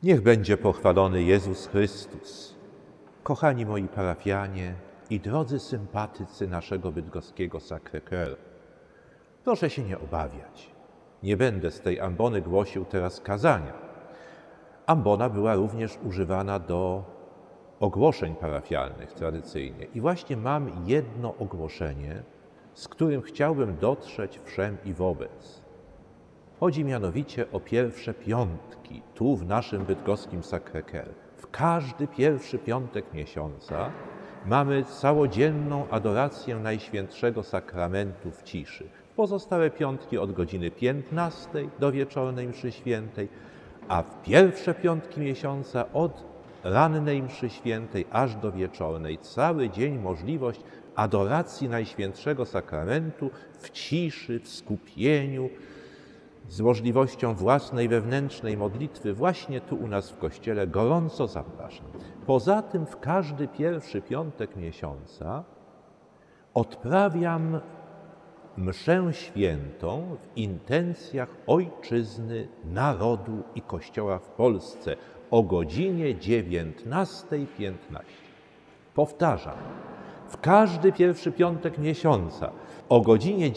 Niech będzie pochwalony Jezus Chrystus. Kochani moi parafianie i drodzy sympatycy naszego bydgoskiego Sacré-Cœur, proszę się nie obawiać. Nie będę z tej ambony głosił teraz kazania. Ambona była również używana do ogłoszeń parafialnych tradycyjnie. I właśnie mam jedno ogłoszenie, z którym chciałbym dotrzeć wszem i wobec. Chodzi mianowicie o pierwsze piątki tu w naszym bydgoskim Sacré-Cœur. W każdy pierwszy piątek miesiąca mamy całodzienną adorację Najświętszego Sakramentu w ciszy. Pozostałe piątki od godziny 15 do wieczornej mszy świętej, a w pierwsze piątki miesiąca od rannej mszy świętej aż do wieczornej. Cały dzień możliwość adoracji Najświętszego Sakramentu w ciszy, w skupieniu, z możliwością własnej wewnętrznej modlitwy właśnie tu u nas w Kościele gorąco zapraszam. Poza tym w każdy pierwszy piątek miesiąca odprawiam mszę świętą w intencjach ojczyzny, narodu i Kościoła w Polsce o godzinie 19:15. Powtarzam, w każdy pierwszy piątek miesiąca o godzinie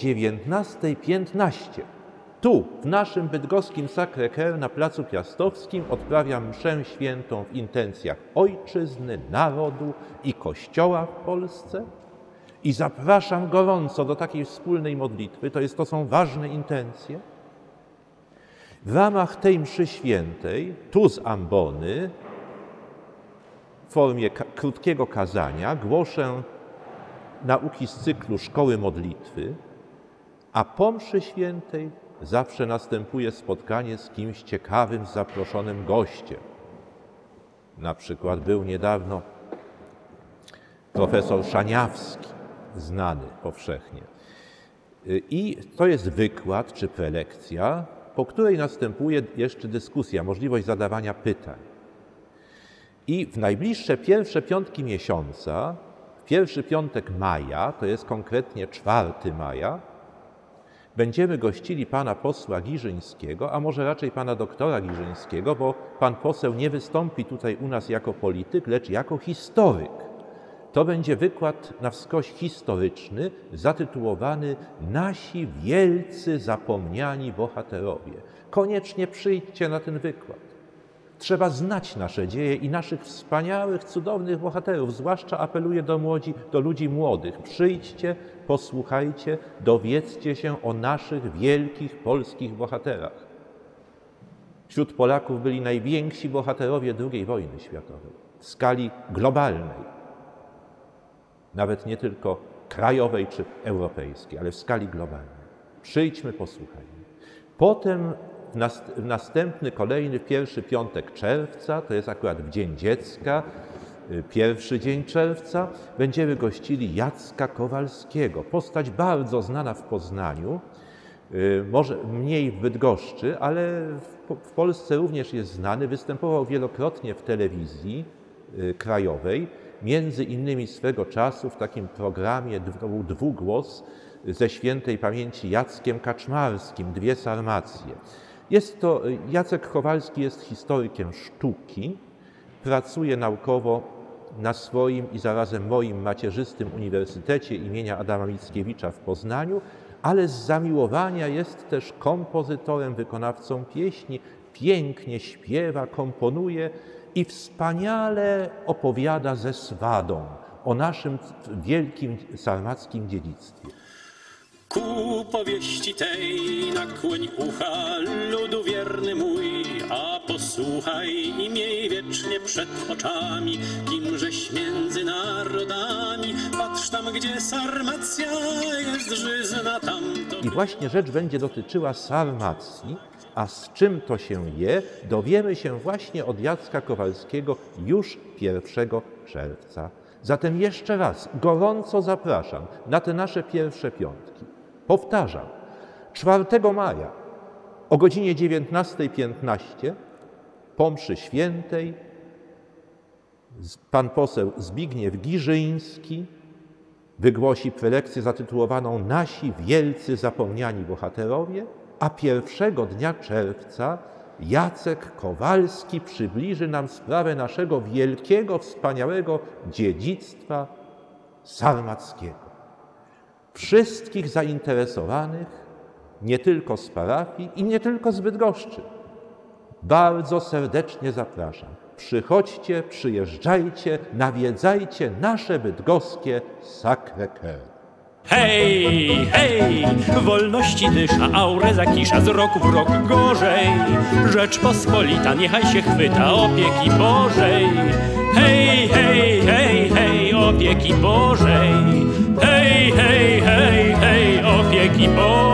19:15 tu, w naszym bydgoskim Sacré-Cœur na Placu Piastowskim odprawiam mszę świętą w intencjach ojczyzny, narodu i Kościoła w Polsce i zapraszam gorąco do takiej wspólnej modlitwy. To są ważne intencje. W ramach tej mszy świętej, tu z ambony, w formie krótkiego kazania, głoszę nauki z cyklu Szkoły Modlitwy, a po mszy świętej zawsze następuje spotkanie z kimś ciekawym, z zaproszonym gościem. Na przykład był niedawno profesor Szaniawski, znany powszechnie. I to jest wykład czy prelekcja, po której następuje jeszcze dyskusja, możliwość zadawania pytań. I w najbliższe pierwsze piątki miesiąca, pierwszy piątek maja, to jest konkretnie 4 maja, będziemy gościli pana posła Giżyńskiego, a może raczej pana doktora Giżyńskiego, bo pan poseł nie wystąpi tutaj u nas jako polityk, lecz jako historyk. To będzie wykład na wskroś historyczny, zatytułowany Nasi wielcy zapomniani bohaterowie. Koniecznie przyjdźcie na ten wykład. Trzeba znać nasze dzieje i naszych wspaniałych, cudownych bohaterów. Zwłaszcza apeluję do ludzi młodych. Przyjdźcie, posłuchajcie, dowiedzcie się o naszych wielkich polskich bohaterach. Wśród Polaków byli najwięksi bohaterowie II wojny światowej w skali globalnej. Nawet nie tylko krajowej czy europejskiej, ale w skali globalnej. Przyjdźmy, posłuchajmy. Potem w następny, kolejny, pierwszy piątek czerwca, to jest akurat w Dzień Dziecka, pierwszy dzień czerwca, będziemy gościli Jacka Kowalskiego. Postać bardzo znana w Poznaniu, może mniej w Bydgoszczy, ale w Polsce również jest znany. Występował wielokrotnie w telewizji krajowej, między innymi swego czasu w takim programie dwugłos ze świętej pamięci Jackiem Kaczmarskim, Dwie Sarmacje. Jacek Kowalski jest historykiem sztuki, pracuje naukowo na swoim i zarazem moim macierzystym Uniwersytecie imienia Adama Mickiewicza w Poznaniu, ale z zamiłowania jest też kompozytorem, wykonawcą pieśni, pięknie śpiewa, komponuje i wspaniale opowiada ze swadą o naszym wielkim sarmackim dziedzictwie. Ku powieści tej nakłoń ucha, ludu wierny mój, a posłuchaj i miej wiecznie przed oczami, kimżeś między narodami, patrz tam, gdzie Sarmacja jest żyzna, tamto... I właśnie rzecz będzie dotyczyła Sarmacji, a z czym to się je, dowiemy się właśnie od Jacka Kowalskiego już 1 czerwca. Zatem jeszcze raz gorąco zapraszam na te nasze pierwsze piątki. Powtarzam, 4 maja o godzinie 19:15 po mszy świętej pan poseł Zbigniew Giżyński wygłosi prelekcję zatytułowaną Nasi wielcy zapomniani bohaterowie, a 1 dnia czerwca Jacek Kowalski przybliży nam sprawę naszego wielkiego, wspaniałego dziedzictwa sarmackiego. Wszystkich zainteresowanych, nie tylko z parafii i nie tylko z Bydgoszczy, bardzo serdecznie zapraszam. Przychodźcie, przyjeżdżajcie, nawiedzajcie nasze bydgoskie Sacré-Cœur. Hej, hej, wolności dysza, aurę zakisza, z roku w rok gorzej. Rzeczpospolita niechaj się chwyta opieki Bożej. Hej, hej, hej, hej, opieki Bożej. Hej, hej, hej, hej, opieki Bożej.